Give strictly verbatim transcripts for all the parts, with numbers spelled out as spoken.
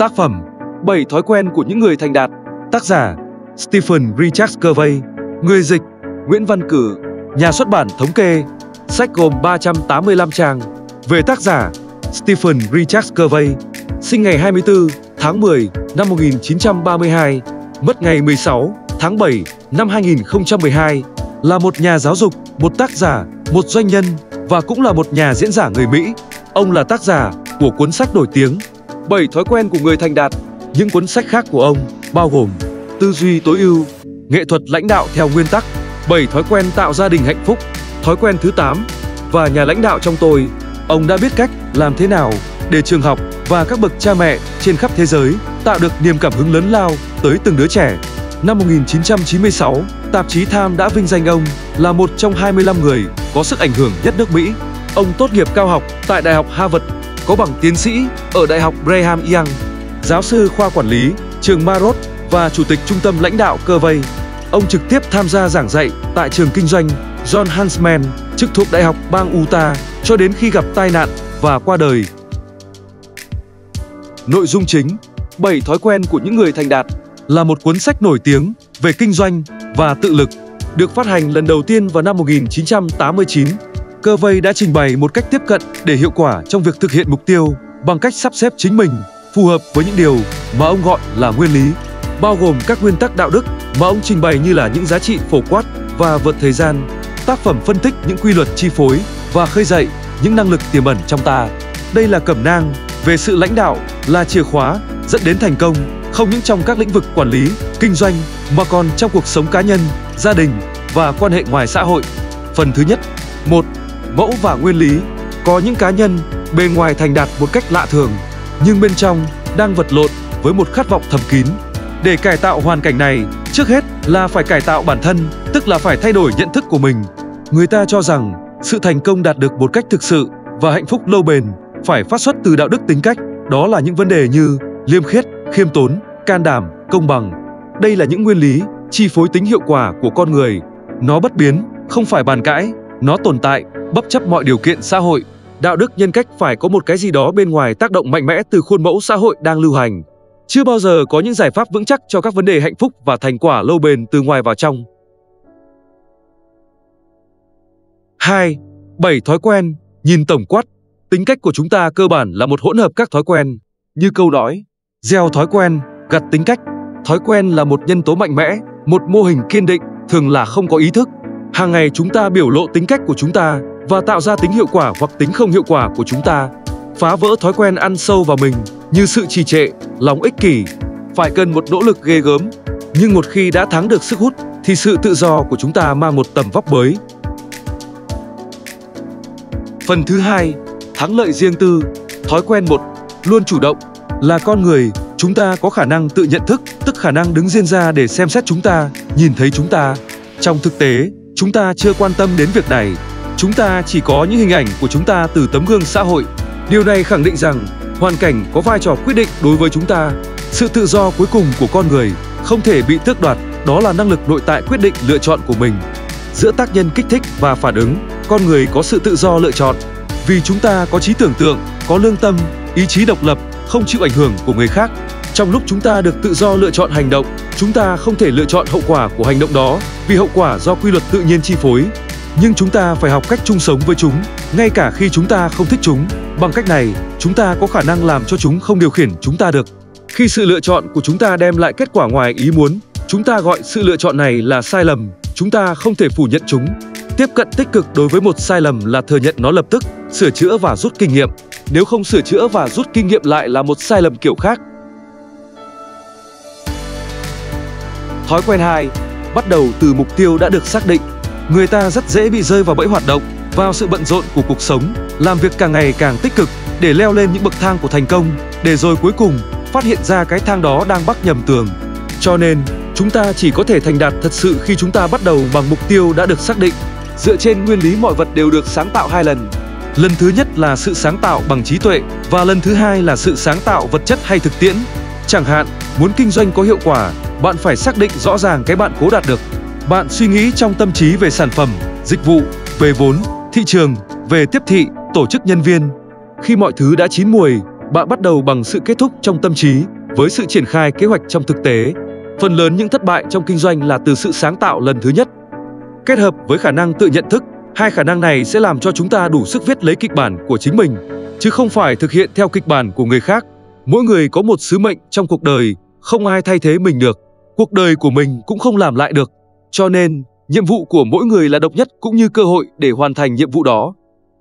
Tác phẩm bảy thói quen của những người thành đạt. Tác giả Stephen Richards Covey. Người dịch Nguyễn Văn Cử. Nhà xuất bản Thống kê. Sách gồm ba trăm tám mươi lăm trang. Về tác giả Stephen Richards Covey. Sinh ngày hai mươi tư tháng mười năm một nghìn chín trăm ba mươi hai. Mất ngày mười sáu tháng bảy năm hai nghìn không trăm mười hai. Là một nhà giáo dục, một tác giả, một doanh nhân và cũng là một nhà diễn giả người Mỹ. Ông là tác giả của cuốn sách nổi tiếng bảy thói quen của người thành đạt. Những cuốn sách khác của ông bao gồm Tư duy tối ưu, Nghệ thuật lãnh đạo theo nguyên tắc, bảy thói quen tạo gia đình hạnh phúc, Thói quen thứ tám và Nhà lãnh đạo trong tôi. Ông đã biết cách làm thế nào để trường học và các bậc cha mẹ trên khắp thế giới tạo được niềm cảm hứng lớn lao tới từng đứa trẻ. Năm một nghìn chín trăm chín mươi sáu, tạp chí Time đã vinh danh ông là một trong hai mươi lăm người có sức ảnh hưởng nhất nước Mỹ. Ông tốt nghiệp cao học tại Đại học Harvard, có bằng tiến sĩ ở Đại học Brigham Young, giáo sư khoa quản lý trường Marot và chủ tịch trung tâm lãnh đạo Covey. Ông trực tiếp tham gia giảng dạy tại trường kinh doanh John Huntsman, trực thuộc Đại học bang Utah cho đến khi gặp tai nạn và qua đời. Nội dung chính: bảy thói quen của những người thành đạt là một cuốn sách nổi tiếng về kinh doanh và tự lực, được phát hành lần đầu tiên vào năm một nghìn chín trăm tám mươi chín. Covey đã trình bày một cách tiếp cận để hiệu quả trong việc thực hiện mục tiêu bằng cách sắp xếp chính mình phù hợp với những điều mà ông gọi là nguyên lý, bao gồm các nguyên tắc đạo đức mà ông trình bày như là những giá trị phổ quát và vượt thời gian. Tác phẩm phân tích những quy luật chi phối và khơi dậy những năng lực tiềm ẩn trong ta. Đây là cẩm nang về sự lãnh đạo, là chìa khóa dẫn đến thành công không những trong các lĩnh vực quản lý, kinh doanh mà còn trong cuộc sống cá nhân, gia đình và quan hệ ngoài xã hội. Phần thứ nhất. một. Mẫu và nguyên lý. Có những cá nhân bề ngoài thành đạt một cách lạ thường, nhưng bên trong đang vật lộn với một khát vọng thầm kín. Để cải tạo hoàn cảnh này, trước hết là phải cải tạo bản thân, tức là phải thay đổi nhận thức của mình. Người ta cho rằng sự thành công đạt được một cách thực sự và hạnh phúc lâu bền phải phát xuất từ đạo đức tính cách. Đó là những vấn đề như liêm khiết, khiêm tốn, can đảm, công bằng. Đây là những nguyên lý chi phối tính hiệu quả của con người. Nó bất biến, không phải bàn cãi, nó tồn tại bất chấp mọi điều kiện xã hội. Đạo đức nhân cách phải có một cái gì đó bên ngoài tác động mạnh mẽ từ khuôn mẫu xã hội đang lưu hành. Chưa bao giờ có những giải pháp vững chắc cho các vấn đề hạnh phúc và thành quả lâu bền từ ngoài vào trong. hai. bảy thói quen. Nhìn tổng quát. Tính cách của chúng ta cơ bản là một hỗn hợp các thói quen. Như câu nói, gieo thói quen, gặt tính cách. Thói quen là một nhân tố mạnh mẽ, một mô hình kiên định, thường là không có ý thức. Hàng ngày chúng ta biểu lộ tính cách của chúng ta và tạo ra tính hiệu quả hoặc tính không hiệu quả của chúng ta. Phá vỡ thói quen ăn sâu vào mình như sự trì trệ, lòng ích kỷ phải cần một nỗ lực ghê gớm. Nhưng một khi đã thắng được sức hút thì sự tự do của chúng ta mang một tầm vóc mới. Phần thứ hai. Thắng lợi riêng tư. Thói quen một. Luôn chủ động. Là con người, chúng ta có khả năng tự nhận thức, tức khả năng đứng riêng ra để xem xét chúng ta, nhìn thấy chúng ta. Trong thực tế, chúng ta chưa quan tâm đến việc này. Chúng ta chỉ có những hình ảnh của chúng ta từ tấm gương xã hội. Điều này khẳng định rằng hoàn cảnh có vai trò quyết định đối với chúng ta. Sự tự do cuối cùng của con người không thể bị tước đoạt, đó là năng lực nội tại quyết định lựa chọn của mình. Giữa tác nhân kích thích và phản ứng, con người có sự tự do lựa chọn. Vì chúng ta có trí tưởng tượng, có lương tâm, ý chí độc lập, không chịu ảnh hưởng của người khác. Trong lúc chúng ta được tự do lựa chọn hành động, chúng ta không thể lựa chọn hậu quả của hành động đó, vì hậu quả do quy luật tự nhiên chi phối. Nhưng chúng ta phải học cách chung sống với chúng, ngay cả khi chúng ta không thích chúng. Bằng cách này, chúng ta có khả năng làm cho chúng không điều khiển chúng ta được. Khi sự lựa chọn của chúng ta đem lại kết quả ngoài ý muốn, chúng ta gọi sự lựa chọn này là sai lầm. Chúng ta không thể phủ nhận chúng. Tiếp cận tích cực đối với một sai lầm là thừa nhận nó lập tức, sửa chữa và rút kinh nghiệm. Nếu không sửa chữa và rút kinh nghiệm lại là một sai lầm kiểu khác. Thói quen hai. Bắt đầu từ mục tiêu đã được xác định. Người ta rất dễ bị rơi vào bẫy hoạt động, vào sự bận rộn của cuộc sống, làm việc càng ngày càng tích cực để leo lên những bậc thang của thành công, để rồi cuối cùng phát hiện ra cái thang đó đang bắc nhầm tường. Cho nên, chúng ta chỉ có thể thành đạt thật sự khi chúng ta bắt đầu bằng mục tiêu đã được xác định, dựa trên nguyên lý mọi vật đều được sáng tạo hai lần. Lần thứ nhất là sự sáng tạo bằng trí tuệ và lần thứ hai là sự sáng tạo vật chất hay thực tiễn. Chẳng hạn, muốn kinh doanh có hiệu quả, bạn phải xác định rõ ràng cái bạn cố đạt được. Bạn suy nghĩ trong tâm trí về sản phẩm, dịch vụ, về vốn, thị trường, về tiếp thị, tổ chức nhân viên. Khi mọi thứ đã chín muồi, Bạn bắt đầu bằng sự kết thúc trong tâm trí với sự triển khai kế hoạch trong thực tế. Phần lớn những thất bại trong kinh doanh là từ sự sáng tạo lần thứ nhất. Kết hợp với khả năng tự nhận thức, hai khả năng này sẽ làm cho chúng ta đủ sức viết lấy kịch bản của chính mình, chứ không phải thực hiện theo kịch bản của người khác. Mỗi người có một sứ mệnh trong cuộc đời, không ai thay thế mình được. Cuộc đời của mình cũng không làm lại được. Cho nên, nhiệm vụ của mỗi người là độc nhất cũng như cơ hội để hoàn thành nhiệm vụ đó.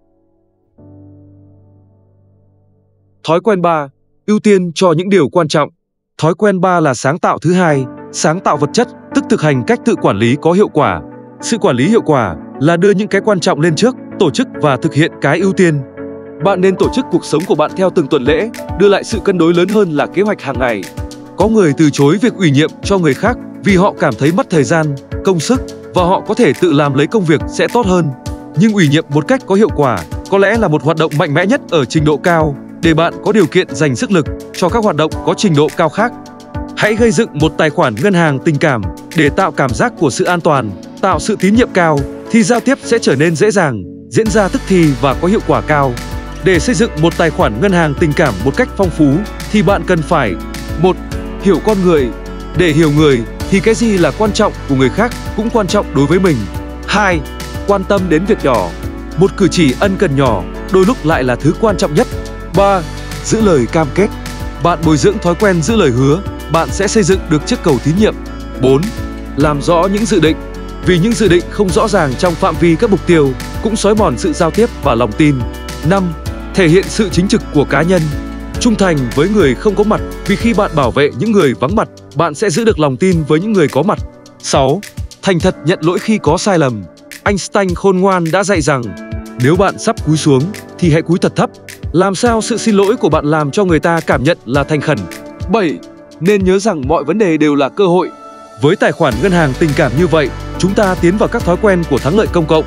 Thói quen ba. Ưu tiên cho những điều quan trọng. Thói quen ba là sáng tạo thứ hai, sáng tạo vật chất, tức thực hành cách tự quản lý có hiệu quả. Sự quản lý hiệu quả là đưa những cái quan trọng lên trước, tổ chức và thực hiện cái ưu tiên. Bạn nên tổ chức cuộc sống của bạn theo từng tuần lễ, đưa lại sự cân đối lớn hơn là kế hoạch hàng ngày. Có người từ chối việc ủy nhiệm cho người khác vì họ cảm thấy mất thời gian, công sức và họ có thể tự làm lấy công việc sẽ tốt hơn. Nhưng ủy nhiệm một cách có hiệu quả có lẽ là một hoạt động mạnh mẽ nhất ở trình độ cao để bạn có điều kiện dành sức lực cho các hoạt động có trình độ cao khác. Hãy gây dựng một tài khoản ngân hàng tình cảm để tạo cảm giác của sự an toàn, tạo sự tín nhiệm cao thì giao tiếp sẽ trở nên dễ dàng, diễn ra tức thì và có hiệu quả cao. Để xây dựng một tài khoản ngân hàng tình cảm một cách phong phú thì bạn cần phải: một. Hiểu con người. Để hiểu người thì cái gì là quan trọng của người khác cũng quan trọng đối với mình. Hai. Quan tâm đến việc nhỏ. Một cử chỉ ân cần nhỏ đôi lúc lại là thứ quan trọng nhất. Ba. Giữ lời cam kết. Bạn bồi dưỡng thói quen giữ lời hứa, bạn sẽ xây dựng được chiếc cầu tín nhiệm. Bốn. Làm rõ những dự định. Vì những dự định không rõ ràng trong phạm vi các mục tiêu cũng xói mòn sự giao tiếp và lòng tin. Năm. Thể hiện sự chính trực của cá nhân. Trung thành với người không có mặt, vì khi bạn bảo vệ những người vắng mặt, bạn sẽ giữ được lòng tin với những người có mặt. Sáu. Thành thật nhận lỗi khi có sai lầm. Einstein khôn ngoan đã dạy rằng, nếu bạn sắp cúi xuống thì hãy cúi thật thấp. Làm sao sự xin lỗi của bạn làm cho người ta cảm nhận là thành khẩn. Bảy. Nên nhớ rằng mọi vấn đề đều là cơ hội. Với tài khoản ngân hàng tình cảm như vậy, chúng ta tiến vào các thói quen của thắng lợi công cộng.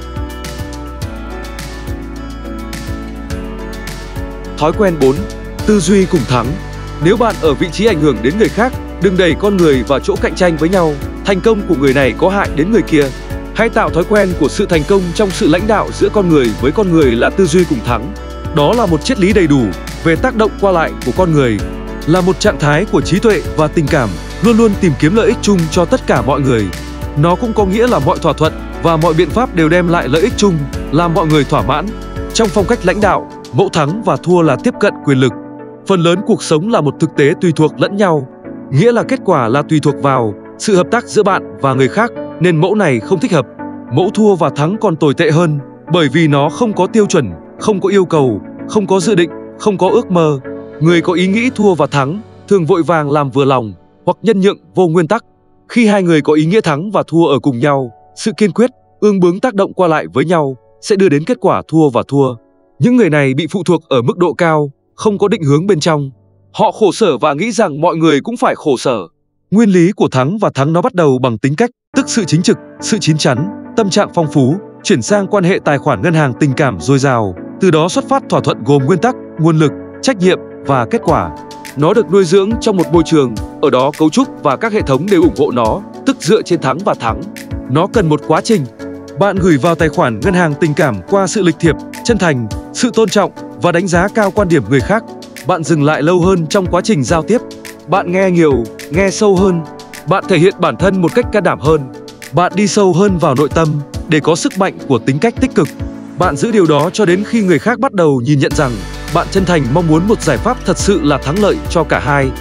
Thói quen bốn. Tư duy cùng thắng. Nếu bạn ở vị trí ảnh hưởng đến người khác, đừng đẩy con người vào chỗ cạnh tranh với nhau. Thành công của người này có hại đến người kia. Hãy tạo thói quen của sự thành công trong sự lãnh đạo giữa con người với con người là tư duy cùng thắng. Đó là một triết lý đầy đủ về tác động qua lại của con người, là một trạng thái của trí tuệ và tình cảm, luôn luôn tìm kiếm lợi ích chung cho tất cả mọi người. Nó cũng có nghĩa là mọi thỏa thuận và mọi biện pháp đều đem lại lợi ích chung, làm mọi người thỏa mãn. Trong phong cách lãnh đạo, mẫu thắng và thua là tiếp cận quyền lực. Phần lớn cuộc sống là một thực tế tùy thuộc lẫn nhau, nghĩa là kết quả là tùy thuộc vào sự hợp tác giữa bạn và người khác, nên mẫu này không thích hợp. Mẫu thua và thắng còn tồi tệ hơn, bởi vì nó không có tiêu chuẩn, không có yêu cầu, không có dự định, không có ước mơ. Người có ý nghĩ thua và thắng thường vội vàng làm vừa lòng hoặc nhân nhượng vô nguyên tắc. Khi hai người có ý nghĩa thắng và thua ở cùng nhau, sự kiên quyết, ương bướng tác động qua lại với nhau sẽ đưa đến kết quả thua và thua. Những người này bị phụ thuộc ở mức độ cao, không có định hướng bên trong. Họ khổ sở và nghĩ rằng mọi người cũng phải khổ sở. Nguyên lý của thắng và thắng nó bắt đầu bằng tính cách, tức sự chính trực, sự chín chắn, tâm trạng phong phú, chuyển sang quan hệ tài khoản ngân hàng tình cảm dồi dào. Từ đó xuất phát thỏa thuận gồm nguyên tắc, nguồn lực, trách nhiệm và kết quả. Nó được nuôi dưỡng trong một môi trường, ở đó cấu trúc và các hệ thống đều ủng hộ nó, tức dựa trên thắng và thắng. Nó cần một quá trình. Bạn gửi vào tài khoản ngân hàng tình cảm qua sự lịch thiệp, chân thành, sự tôn trọng và đánh giá cao quan điểm người khác. Bạn dừng lại lâu hơn trong quá trình giao tiếp. Bạn nghe nhiều, nghe sâu hơn. Bạn thể hiện bản thân một cách can đảm hơn. Bạn đi sâu hơn vào nội tâm để có sức mạnh của tính cách tích cực. Bạn giữ điều đó cho đến khi người khác bắt đầu nhìn nhận rằng bạn chân thành mong muốn một giải pháp thật sự là thắng lợi cho cả hai.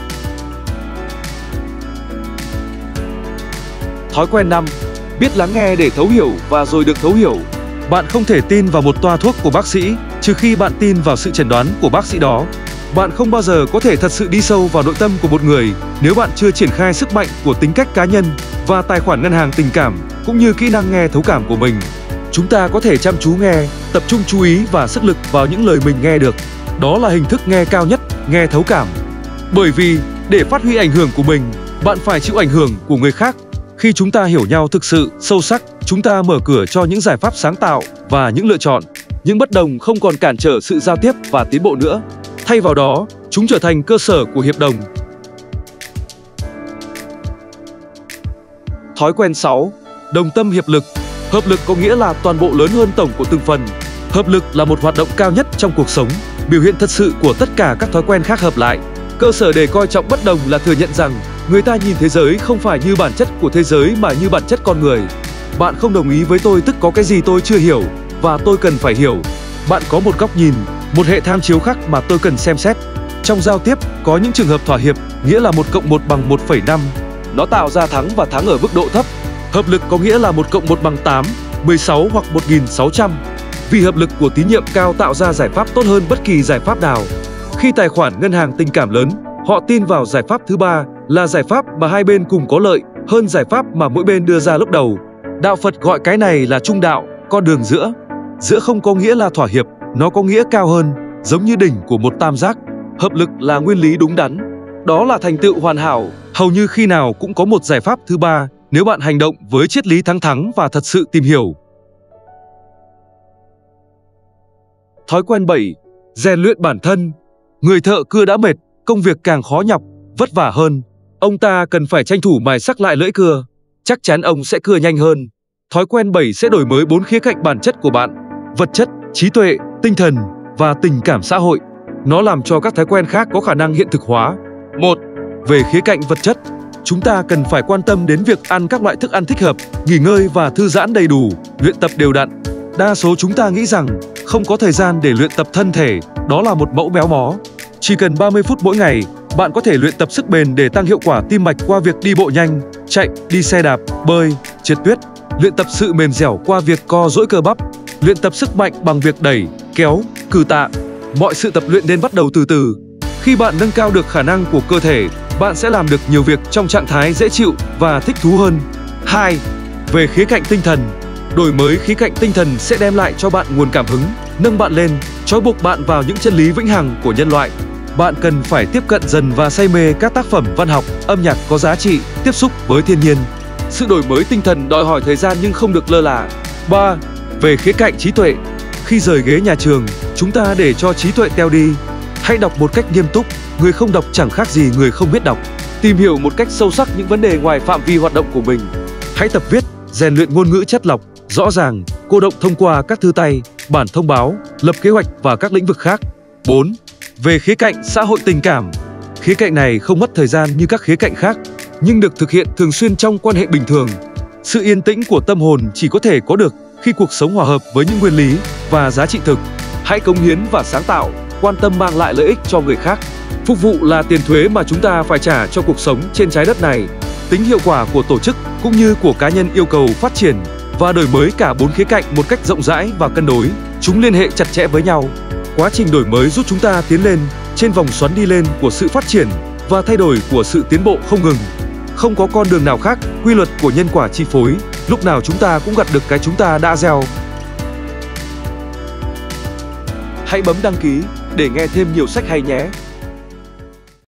Thói quen năm. Biết lắng nghe để thấu hiểu và rồi được thấu hiểu. Bạn không thể tin vào một toa thuốc của bác sĩ trừ khi bạn tin vào sự chẩn đoán của bác sĩ đó. Bạn không bao giờ có thể thật sự đi sâu vào nội tâm của một người nếu bạn chưa triển khai sức mạnh của tính cách cá nhân và tài khoản ngân hàng tình cảm cũng như kỹ năng nghe thấu cảm của mình. Chúng ta có thể chăm chú nghe, tập trung chú ý và sức lực vào những lời mình nghe được. Đó là hình thức nghe cao nhất, nghe thấu cảm. Bởi vì để phát huy ảnh hưởng của mình, bạn phải chịu ảnh hưởng của người khác. Khi chúng ta hiểu nhau thực sự sâu sắc, chúng ta mở cửa cho những giải pháp sáng tạo và những lựa chọn. Những bất đồng không còn cản trở sự giao tiếp và tiến bộ nữa. Thay vào đó, chúng trở thành cơ sở của hiệp đồng. Thói quen sáu. Đồng tâm hiệp lực. Hợp lực có nghĩa là toàn bộ lớn hơn tổng của từng phần. Hợp lực là một hoạt động cao nhất trong cuộc sống. biểu hiện thật sự của tất cả các thói quen khác hợp lại. Cơ sở để coi trọng bất đồng là thừa nhận rằng người ta nhìn thế giới không phải như bản chất của thế giới mà như bản chất con người. Bạn không đồng ý với tôi tức có cái gì tôi chưa hiểu và tôi cần phải hiểu. Bạn có một góc nhìn, một hệ tham chiếu khác mà tôi cần xem xét. Trong giao tiếp, có những trường hợp thỏa hiệp, nghĩa là một cộng một bằng một phẩy năm. Nó tạo ra thắng và thắng ở mức độ thấp. Hợp lực có nghĩa là một cộng một bằng tám, mười sáu hoặc một nghìn sáu trăm. Vì hợp lực của tín nhiệm cao tạo ra giải pháp tốt hơn bất kỳ giải pháp nào. Khi tài khoản ngân hàng tình cảm lớn, họ tin vào giải pháp thứ ba là giải pháp mà hai bên cùng có lợi hơn giải pháp mà mỗi bên đưa ra lúc đầu. Đạo Phật gọi cái này là trung đạo, con đường giữa. Giữa không có nghĩa là thỏa hiệp, nó có nghĩa cao hơn, giống như đỉnh của một tam giác. Hợp lực là nguyên lý đúng đắn. Đó là thành tựu hoàn hảo, hầu như khi nào cũng có một giải pháp thứ ba nếu bạn hành động với triết lý thắng thắng và thật sự tìm hiểu. Thói quen bảy. Rèn luyện bản thân. Người thợ cưa đã mệt, công việc càng khó nhọc, vất vả hơn. Ông ta cần phải tranh thủ mài sắc lại lưỡi cưa. Chắc chắn ông sẽ cưa nhanh hơn. Thói quen bảy sẽ đổi mới bốn khía cạnh bản chất của bạn: vật chất, trí tuệ, tinh thần và tình cảm xã hội. Nó làm cho các thói quen khác có khả năng hiện thực hóa. một. Về khía cạnh vật chất, chúng ta cần phải quan tâm đến việc ăn các loại thức ăn thích hợp, nghỉ ngơi và thư giãn đầy đủ, luyện tập đều đặn. Đa số chúng ta nghĩ rằng không có thời gian để luyện tập thân thể, đó là một mẫu méo mó. Chỉ cần ba mươi phút mỗi ngày, bạn có thể luyện tập sức bền để tăng hiệu quả tim mạch qua việc đi bộ nhanh, chạy, đi xe đạp, bơi, trượt tuyết. Luyện tập sự mềm dẻo qua việc co duỗi cơ bắp. Luyện tập sức mạnh bằng việc đẩy, kéo, cử tạ. Mọi sự tập luyện nên bắt đầu từ từ. Khi bạn nâng cao được khả năng của cơ thể, bạn sẽ làm được nhiều việc trong trạng thái dễ chịu và thích thú hơn. hai. Về khía cạnh tinh thần, đổi mới khía cạnh tinh thần sẽ đem lại cho bạn nguồn cảm hứng, nâng bạn lên, trói buộc bạn vào những chân lý vĩnh hằng của nhân loại. Bạn cần phải tiếp cận dần và say mê các tác phẩm văn học, âm nhạc có giá trị, tiếp xúc với thiên nhiên. Sự đổi mới tinh thần đòi hỏi thời gian nhưng không được lơ là. ba. Về khía cạnh trí tuệ, khi rời ghế nhà trường, chúng ta để cho trí tuệ teo đi. Hãy đọc một cách nghiêm túc, người không đọc chẳng khác gì người không biết đọc. Tìm hiểu một cách sâu sắc những vấn đề ngoài phạm vi hoạt động của mình. Hãy tập viết, rèn luyện ngôn ngữ chất lọc, rõ ràng, cô đọng thông qua các thư tay, bản thông báo, lập kế hoạch và các lĩnh vực khác. bốn. Về khía cạnh xã hội tình cảm, khía cạnh này không mất thời gian như các khía cạnh khác, nhưng được thực hiện thường xuyên trong quan hệ bình thường. Sự yên tĩnh của tâm hồn chỉ có thể có được khi cuộc sống hòa hợp với những nguyên lý và giá trị thực. Hãy cống hiến và sáng tạo, quan tâm mang lại lợi ích cho người khác. Phục vụ là tiền thuế mà chúng ta phải trả cho cuộc sống trên trái đất này. Tính hiệu quả của tổ chức cũng như của cá nhân yêu cầu phát triển và đổi mới cả bốn khía cạnh một cách rộng rãi và cân đối. Chúng liên hệ chặt chẽ với nhau. Quá trình đổi mới giúp chúng ta tiến lên trên vòng xoắn đi lên của sự phát triển và thay đổi của sự tiến bộ không ngừng. Không có con đường nào khác, quy luật của nhân quả chi phối, lúc nào chúng ta cũng gặt được cái chúng ta đã gieo. Hãy bấm đăng ký để nghe thêm nhiều sách hay nhé!